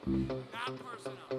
Not personal.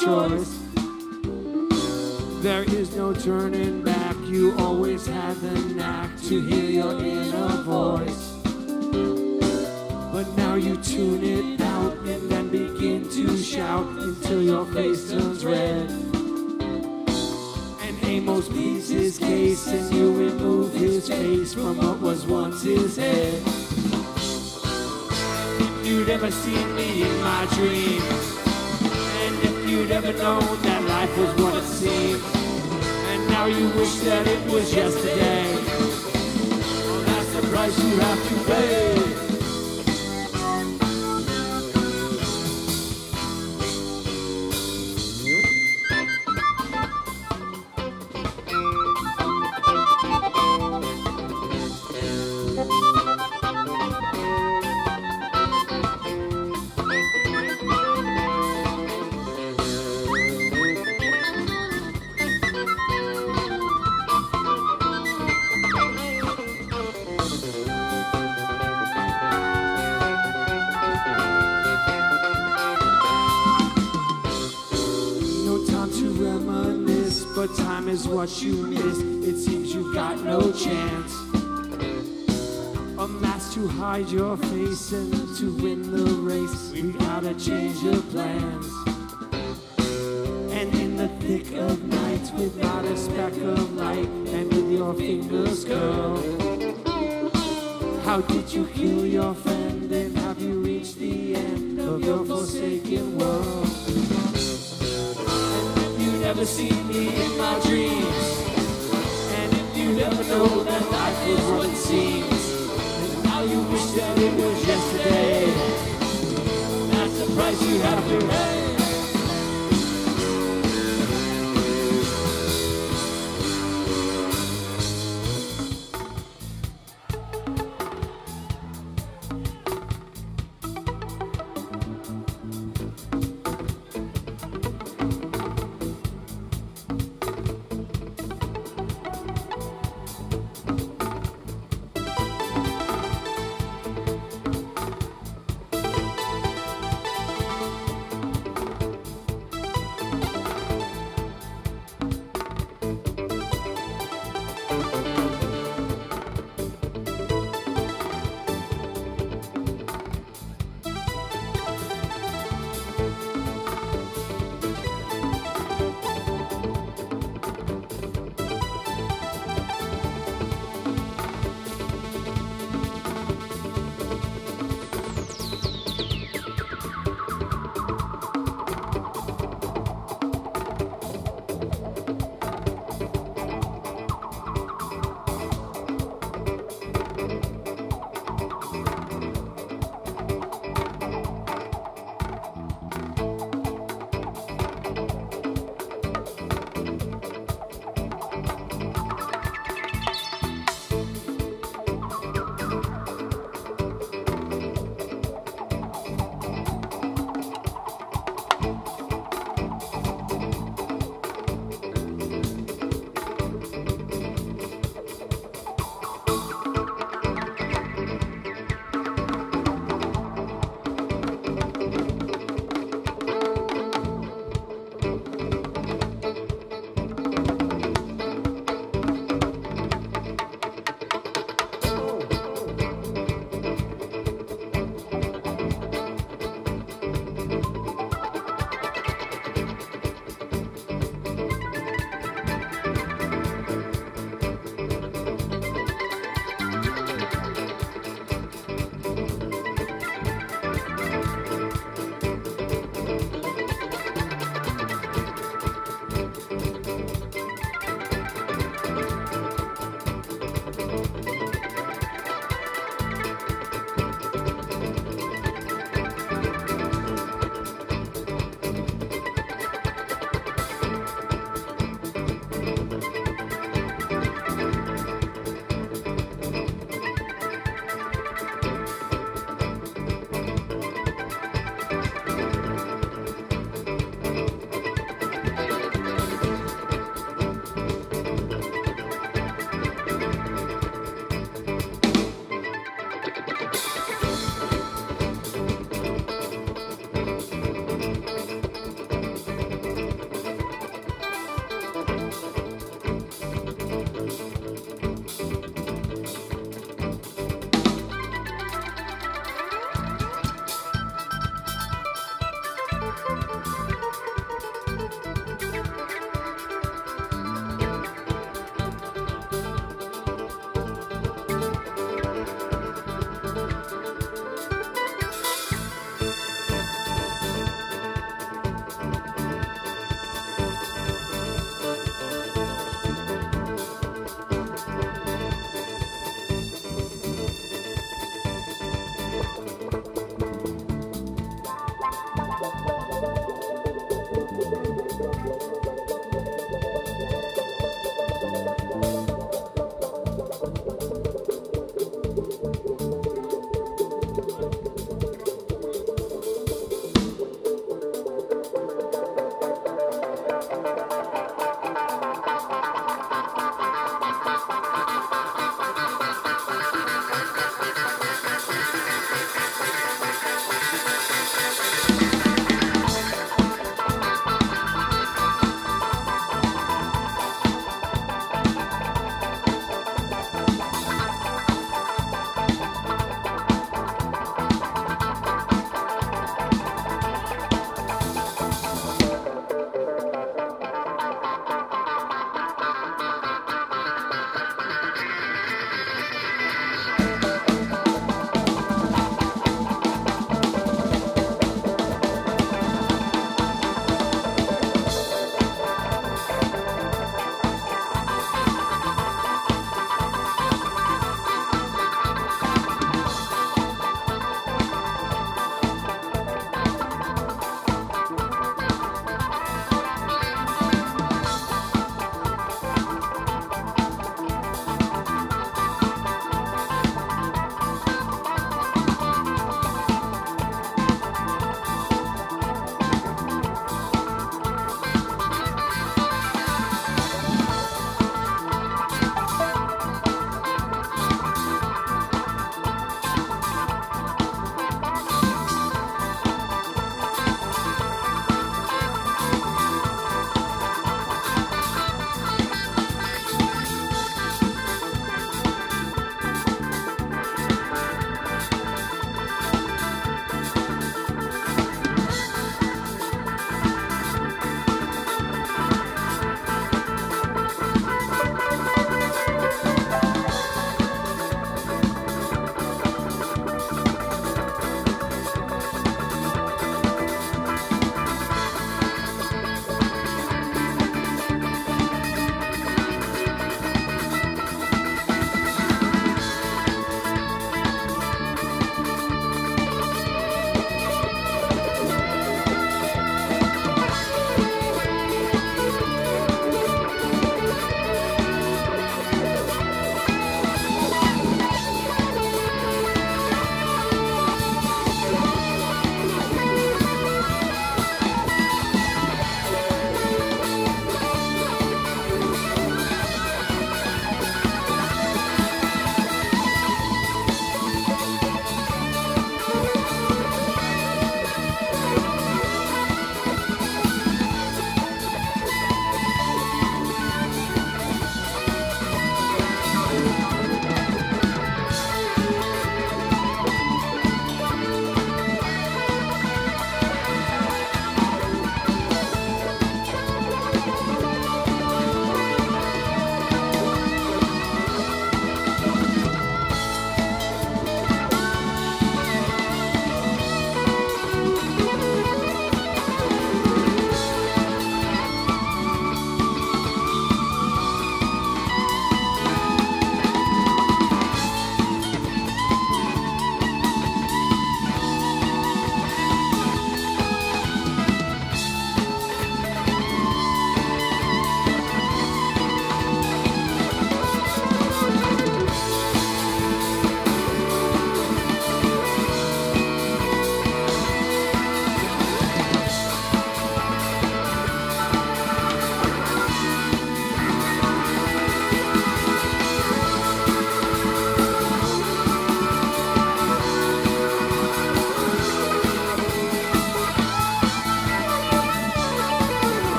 choice. There is no turning back. You always had the knack to hear your inner voice. But now you tune it out and then begin to shout until your face turns red. And Amos pleads his case and you remove his face from what was once his head. If you'd ever seen me in my dreams, and if you'd ever known that life was what it seemed, and now you wish that it was yesterday, well, that's the price you have to pay. But time is what you miss. It seems you've got no chance. A mask to hide your face, and to win the race we gotta change your plans. And in the thick of night, without a speck of light, and with your fingers curled, how did you kill your friend, and have you reached the end of your forsaken world? Never seen me in my dreams, and if you never know that life is what it seems, and now you wish that it was yesterday, that's the price you have to pay.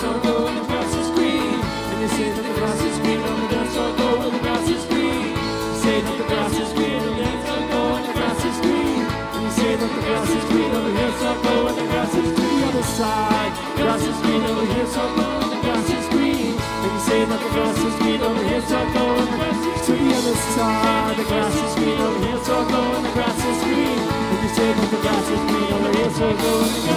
go and the grass is green. And you say that the grass is green on the dance floor, go and the grass is green. You say that the grass is green on the dance floor, go and the grass is green. And you say that the grass is green over here, so go and the grass is green. The other side, grass is green over here, so go and the grass is green. And you say that the grass is green over here, so go and the grass is green. To the other side, the grass is green over here, so go and the grass is green. And you say that the grass is green over here, so go and the grass is green.